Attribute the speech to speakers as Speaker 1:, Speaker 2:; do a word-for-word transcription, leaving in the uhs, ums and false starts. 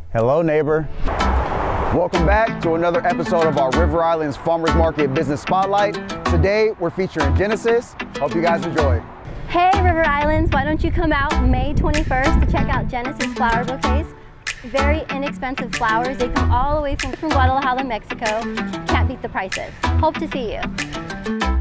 Speaker 1: Hello, neighbor. Welcome back to another episode of our River Islands Farmers Market Business Spotlight. Today, we're featuring Genesis. Hope you guys enjoy.
Speaker 2: Hey, River Islands, why don't you come out May twenty-first to check out Genesis flower bouquets. Very inexpensive flowers. They come all the way from, from Guadalajara, Mexico. Can't beat the prices. Hope to see you.